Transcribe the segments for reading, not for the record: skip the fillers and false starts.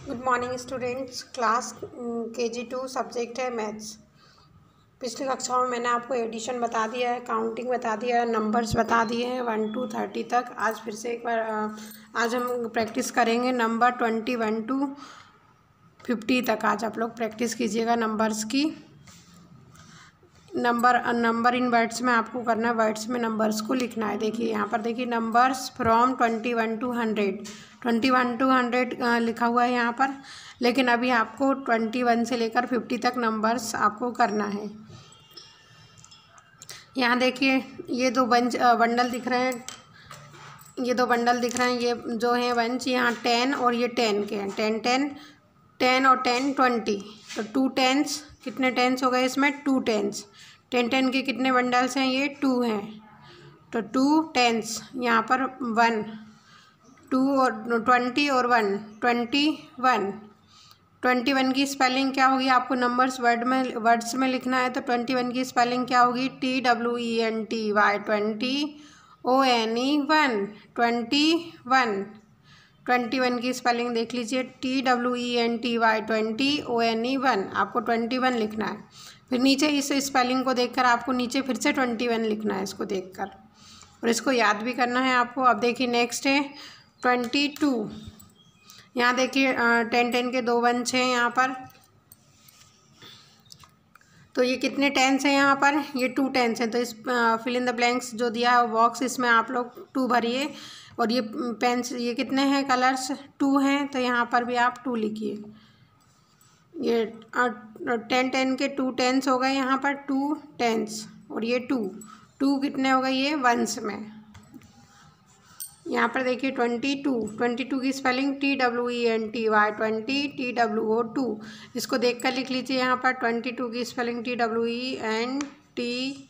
Good morning students. Class KG2 subject है maths. पिछली कक्षाओं में मैंने आपको एडिशन बता दिया है, काउंटिंग बता दिया है, नंबर्स बता दिए हैं 1 to 30 तक। आज फिर से एक बार आज हम प्रैक्टिस करेंगे नंबर 21 to 50 तक। आज आप लोग प्रैक्टिस कीजिएगा नंबर्स की। नंबर इन वर्ड्स में आपको करना है, वर्ड्स में नंबर्स को लिखना है। देखिए यहाँ पर देखिए नंबर्स फ्रॉम 21 to 100, 21 to 100 लिखा हुआ है यहाँ पर, लेकिन अभी आपको 21 से लेकर 50 तक नंबर्स आपको करना है। यहाँ देखिए ये दो बंडल दिख रहे हैं, ये दो बंडल दिख रहे हैं, ये जो है बंच यहाँ 10 और ये 10 के हैं। 10 10 10 और 10 20, तो 2 10s कितने 10s हो गए इसमें? 2 10s। 10 10 के कितने बंडल्स हैं? ये 2 हैं, तो 2 10s। यहाँ पर 1 2 और 20 और 1 21। 21 की स्पेलिंग क्या होगी? आपको नंबर्स वर्ड्स में लिखना है, तो 21 की स्पेलिंग क्या होगी? TWENTY 20ONE 21। 21 की स्पेलिंग देख लीजिए, TWENTY 20ONE। आपको 21 लिखना है। फिर नीचे इस स्पेलिंग को देखकर आपको नीचे फिर से 21 लिखना है, इसको देखकर, और इसको याद भी करना है आपको। अब देखिए नेक्स्ट है 22। यहाँ देखिए 10 10 के दो बंच हैं यहाँ पर, तो ये कितने टेंस हैं यहाँ पर? ये 2 टेंस हैं। तो इस फिल इन द ब्लैंक्स जो दिया है बॉक्स, इसमें आप लोग 2 भरिए। और ये पेन्स ये कितने हैं? कलर्स 2 हैं, तो यहाँ पर भी आप 2 लिखिए। ये 10 10 के 2 टेंस हो गए यहाँ पर, 2 टेंस, और ये 2 कितने हो गए? ये वंस में। यहाँ पर देखिए 22 की स्पेलिंग TWENTY 20 TWO2। इसको देखकर लिख लीजिए यहाँ पर 22 की स्पेलिंग TWENTY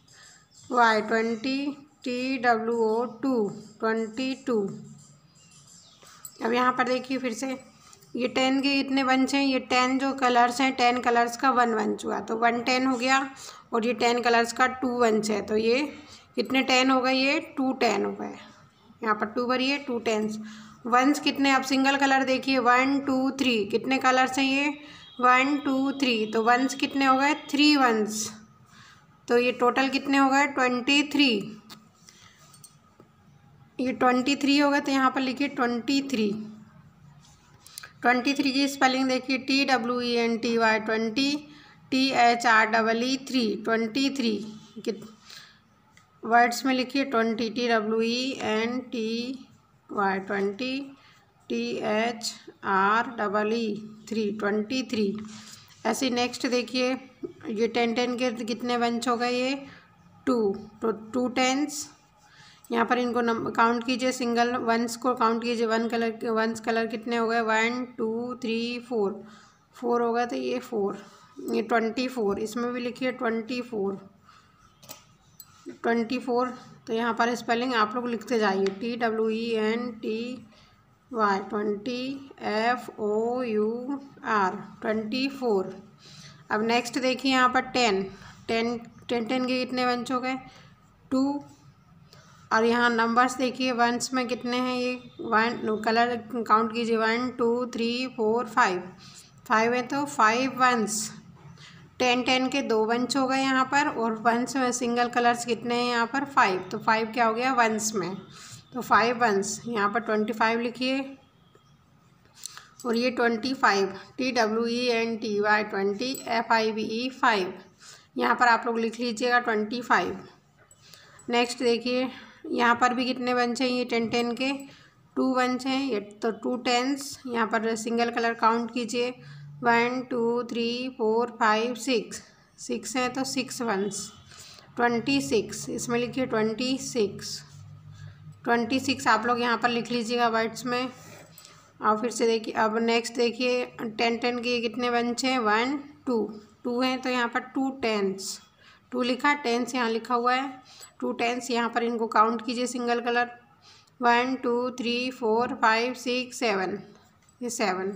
20 TWO2 22। अब यहाँ पर देखिए फिर से ये 10 के कितने बंच हैं? ये 10 जो कलर्स हैं, 10 कलर्स का 1 बंच हुआ, तो 1 10 हो गया, और ये 10 कलर्स का 2 बंच है, तो ये कितने 10 हो गए? ये 2 10 हो गए। यहाँ पर 2 भरिए, 2 10s। वंस कितने? अब सिंगल कलर देखिए 1 2 3, कितने कलर्स हैं ये? 1 2 3, तो वंस कितने हो गए? 3 वंस, तो ये टोटल कितने हो गए? 23। ये 23 हो गए, तो यहाँ पर लिखिए 23। 23 की स्पेलिंग देखिए TWENTY 20 THREE 23। वर्ड्स में लिखिए 20 TWENTY 20 23। ऐसे नेक्स्ट देखिए ये 10 10 के कितने बंच हो गए? ये 2, तो 2 10s। यहाँ पर इनको काउंट कीजिए, सिंगल वंस को काउंट कीजिए। वंस कलर कितने हो गए? 1 2 3 4 हो गए, तो ये 4। ये 24, इसमें भी लिखिए 24। तो यहाँ पर स्पेलिंग आप लोग लिखते जाइए TWENTY 20 FOUR 24। अब नेक्स्ट देखिए यहाँ पर 10 10 के कितने बंच हो गए? 2। और यहाँ नंबर्स देखिए वंस में कितने हैं? ये 1 कलर काउंट कीजिए, 1 2 3 4 5 है, तो 5 वंस। 10 10 के 2 बंच हो गए यहाँ पर, और वंस में सिंगल कलर्स कितने हैं यहाँ पर? 5, तो 5 क्या हो गया वंस में? तो 5 वंस। यहाँ पर 25 लिखिए, और ये 25 TWENTY 20 FIVE 5। यहाँ पर आप लोग लिख लीजिएगा 25। नेक्स्ट देखिए यहाँ पर भी कितने बंच हैं? ये 10 10 के 2 बंच हैं, ये तो 2 10s। यहाँ पर सिंगल कलर काउंट कीजिए, 1 2 3 4 5 6 हैं, तो 6 वंस। 26, इसमें लिखिए 26 आप लोग यहाँ पर लिख लीजिएगा वर्ड्स में। और फिर से देखिए अब नेक्स्ट देखिए 10 10 के कितने बंच हैं? 1 2 हैं, तो यहाँ पर 2 10s। 2 लिखा, 10s यहाँ लिखा हुआ है, 2 10s। यहाँ पर इनको काउंट कीजिए सिंगल कलर, 1 2 3 4 5 6 7, ये 7।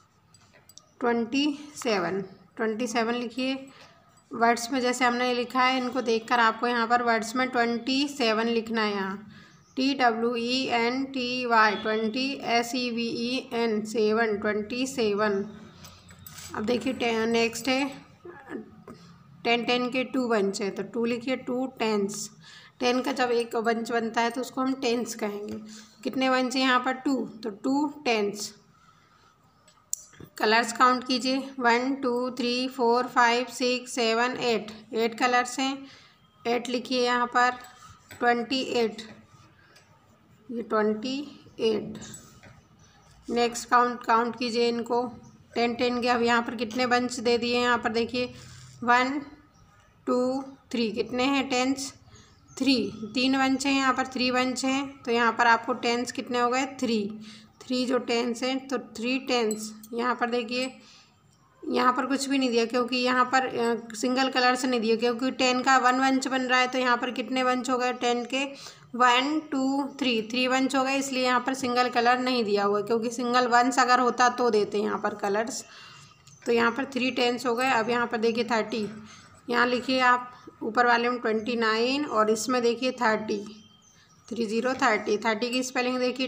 27 लिखिए वर्ड्स में, जैसे हमने लिखा है इनको देखकर आपको यहाँ पर वर्ड्स में 27 लिखना है। यहाँ TWENTY 20, SEVEN 7 27। अब देखिए नेक्स्ट है 10 के 2 बंच है, तो 2 लिखिए, 2 टेंस। 10 का जब एक बंच बनता है तो उसको हम टेंस कहेंगे। कितने बंच हैं यहाँ पर? 2, तो 2 टेंस। कलर्स काउंट कीजिए, 1 2 3 4 5 6 7 8, 8 कलर्स हैं। 8 लिखिए यहाँ पर। 28, ये 28। नेक्स्ट काउंट कीजिए इनको, 10 के। अब यहाँ पर कितने बंच दे दिए यहाँ पर देखिए, 1 2 3, कितने हैं टेंस? 3, 3 बंच हैं यहाँ पर, 3 बंच हैं, तो यहाँ पर आपको टेंस कितने हो गए? 3 जो टेंस हैं, तो 3 टेंस। यहाँ पर देखिए, यहाँ पर कुछ भी नहीं दिया क्योंकि यहाँ पर सिंगल कलर से नहीं दिया, क्योंकि 10 का 1 बंच बन रहा है, तो यहाँ पर कितने बंच हो गए 10 के? 1 2 3, 3 बंच हो गए, इसलिए यहाँ पर सिंगल कलर नहीं दिया हुआ, क्योंकि सिंगल वंस अगर होता तो देते यहाँ पर कलर्स। तो यहाँ पर 3 टेंस हो गए। अब यहाँ पर देखिए 30, यहाँ लिखिए आप ऊपर वाले में 29 और इसमें देखिए 30, 30 की स्पेलिंग देखिए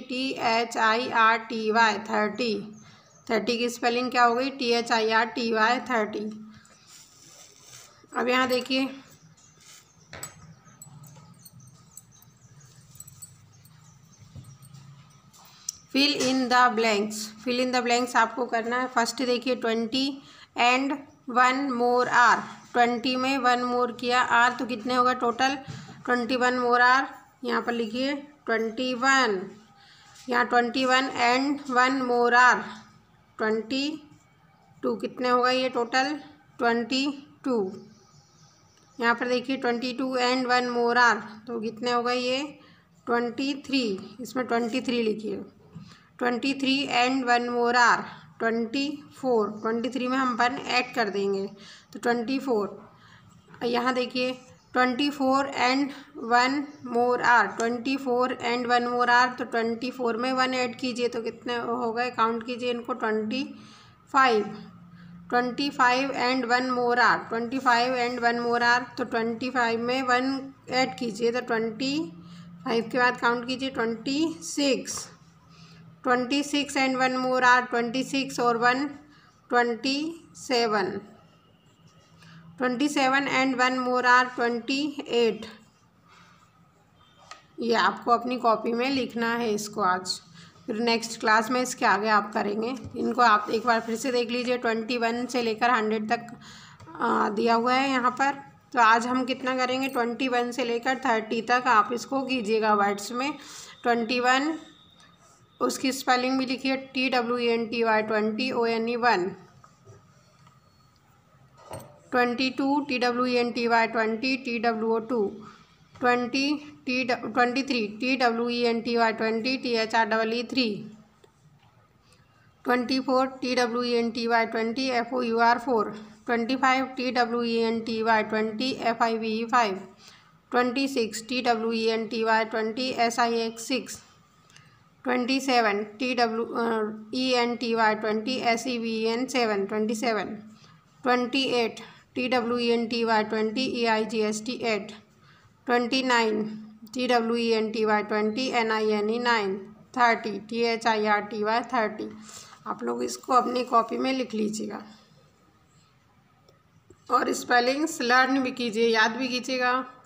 THIRTY 30 की स्पेलिंग क्या हो गई? THIRTY 30। अब यहाँ देखिए फिल इन द ब्लैंक्स आपको करना है। फर्स्ट देखिए 20 एंड 1 मोर आर, 20 में 1 मोर किया आर, तो कितने होगा टोटल? 21 more are. यहाँ पर लिखिए 21, यहाँ 21 एंड 1 मोर आर 22, कितने होगा ये टोटल? 22। यहाँ पर देखिए 22 एंड 1 मोर आर, तो कितने होगा ये? 23, इसमें 23 लिखिए। 23 एंड 1 मोर आर 24, 23 में हम 1 ऐड कर देंगे, तो 24। यहाँ देखिए 24 and 1 more are, 24 and 1 more are, तो 24 में 1 ऐड कीजिए, तो कितने हो गए? काउंट कीजिए इनको, 25। 25 and 1 more are, 25 and 1 more are, तो 25 में 1 ऐड कीजिए, तो 25 के बाद काउंट कीजिए 26। 26 एंड 1 मोर आर 26 और 1 27। 27 एंड 1 मोर आर 28। ये आपको अपनी कॉपी में लिखना है इसको आज, फिर नेक्स्ट क्लास में इसके आगे आप करेंगे। इनको आप एक बार फिर से देख लीजिए, 21 से लेकर 100 तक दिया हुआ है यहाँ पर। तो आज हम कितना करेंगे? 21 से लेकर 30 तक आप इसको कीजिएगा वर्ड्स में। 21 उसकी स्पेलिंग भी लिखिए, TWENTY 20 ONE 1। 22 TWENTY 20 TWO 2। 23 TWENTY 20 THREE 3। 24 TWENTY 20 FOUR 4। 25 TWENTY 20 FIVE 5। 26 TWENTY 20 SIX 6। 27 TWENTY 20 SEVEN 7 27। 28 TWENTY 20 EIGST 8। 29 TWENTY 20 NINE 9। 30 THIRTY 30। आप लोग इसको अपनी कॉपी में लिख लीजिएगा और स्पेलिंग्स लर्न भी कीजिए, याद भी कीजिएगा।